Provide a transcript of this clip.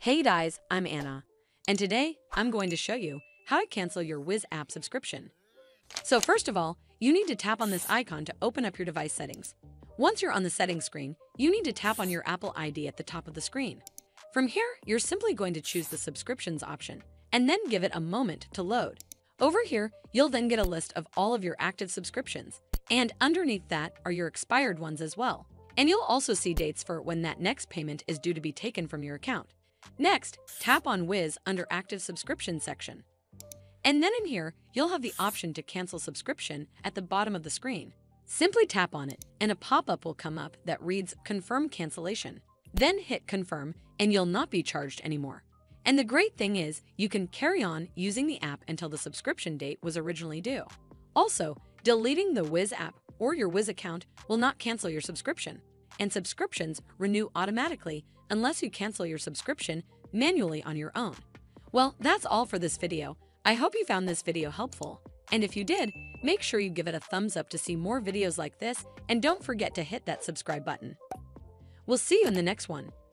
Hey guys, I'm Anna, and today I'm going to show you how to cancel your Wizz app subscription. So first of all, you need to tap on this icon to open up your device settings. Once you're on the settings screen, you need to tap on your Apple ID at the top of the screen. From here, you're simply going to choose the subscriptions option, and then give it a moment to load. Over here, you'll then get a list of all of your active subscriptions, and underneath that are your expired ones as well. And you'll also see dates for when that next payment is due to be taken from your account. Next, tap on Wizz under Active Subscription section. And then in here, you'll have the option to cancel subscription at the bottom of the screen. Simply tap on it, and a pop-up will come up that reads Confirm Cancellation. Then hit Confirm, and you'll not be charged anymore. And the great thing is, you can carry on using the app until the subscription date was originally due. Also, deleting the Wizz app or your Wizz account will not cancel your subscription, and subscriptions renew automatically unless you cancel your subscription manually on your own. Well, that's all for this video. I hope you found this video helpful, and if you did, make sure you give it a thumbs up to see more videos like this, and don't forget to hit that subscribe button. We'll see you in the next one.